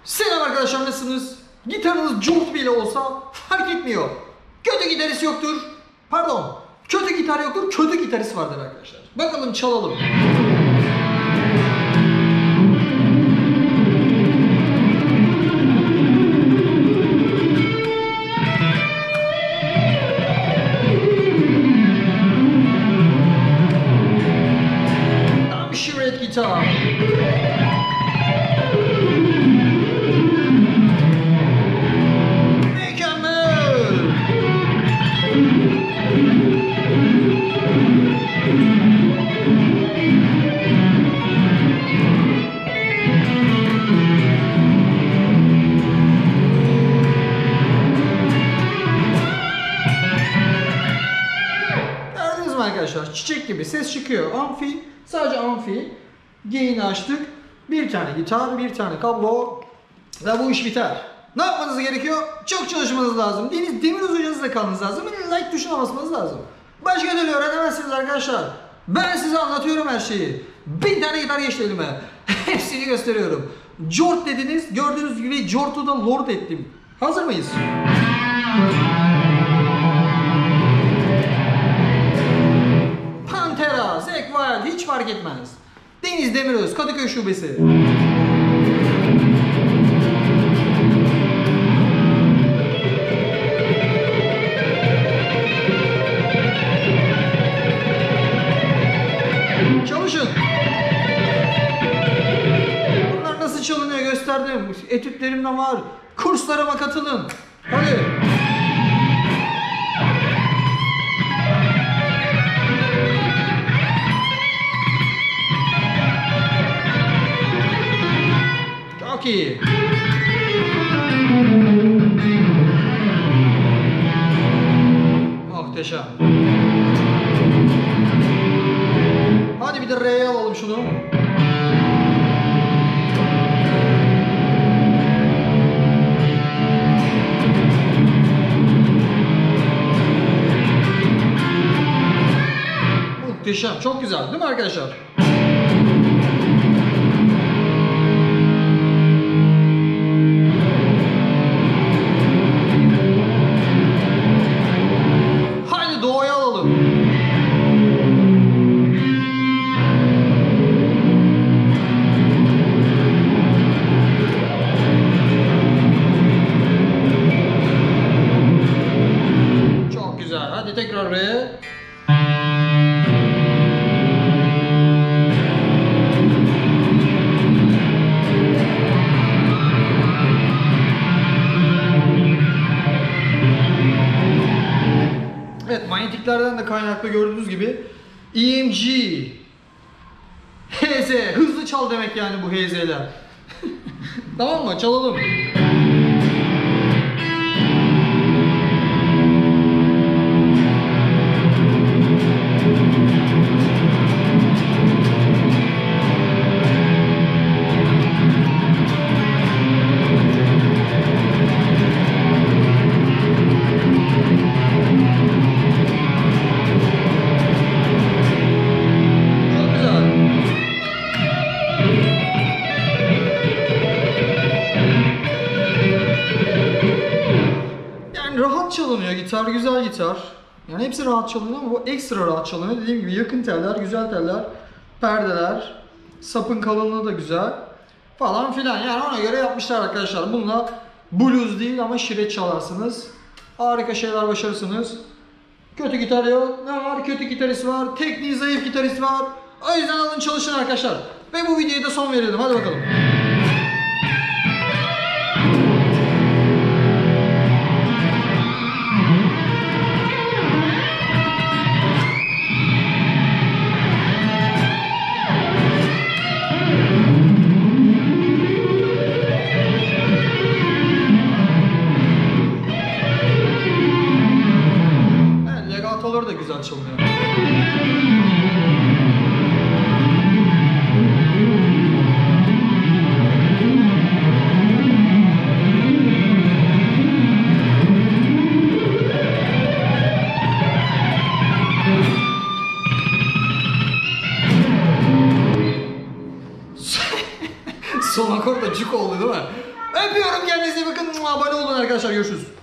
Selam arkadaşlar, nasılsınız? Gitarınız cult bile olsa fark etmiyor. Kötü gitarist yoktur. Pardon. Kötü gitar yoktur, kötü gitarist vardır arkadaşlar. Bakalım çalalım. Tam şiret gitar. Arkadaşlar çiçek gibi ses çıkıyor. Amfi, sadece amfi. Gain'i açtık. Bir tane gitar, bir tane kablo ve bu iş biter. Ne yapmanız gerekiyor? Çok çalışmanız lazım. Demir hocanızla kalmanız lazım. Like tuşuna basmanız lazım. Başka türlü öğrenemezsiniz arkadaşlar. Ben size anlatıyorum her şeyi. 1000 tane gitar geçti elime. Hepsini gösteriyorum. Jort dediniz. Gördüğünüz gibi Jort'u da Lord ettim. Hazır mıyız? Zek Wild hiç fark etmez. Deniz Demiröz, Kadıköy Şubesi. Çalışın. Bunlar nasıl çalınıyor gösterdim. Etütlerim de var. Kurslarıma katılın. Hadi. Çok iyi. Muhteşem. Hadi bir de R'ye alalım şunu. Muhteşem. Çok güzel değil mi arkadaşlar? Hadi tekrar re. Evet, manyetiklerden de kaynaklı gördüğünüz gibi EMG, HZ, hızlı çal demek yani bu HZ'ler. Tamam mı? Çalalım. Rahat çalınıyor gitar, güzel gitar. Yani hepsi rahat çalınıyor ama bu ekstra rahat çalınıyor. Dediğim gibi yakın teller, güzel teller, perdeler, sapın kalınlığı da güzel falan filan. Yani ona göre yapmışlar arkadaşlar. Bununla blues değil ama şiret çalarsınız. Harika şeyler başarırsınız. Kötü gitar yok. Ne var? Kötü gitarist var. Tekniği zayıf gitarist var. O yüzden alın çalışın arkadaşlar. Ve bu videoya da son verelim. Hadi bakalım. Legatoları da güzel çalınıyor. Öpüyorum, kendinize iyi bakın. Abone olun arkadaşlar, görüşürüz.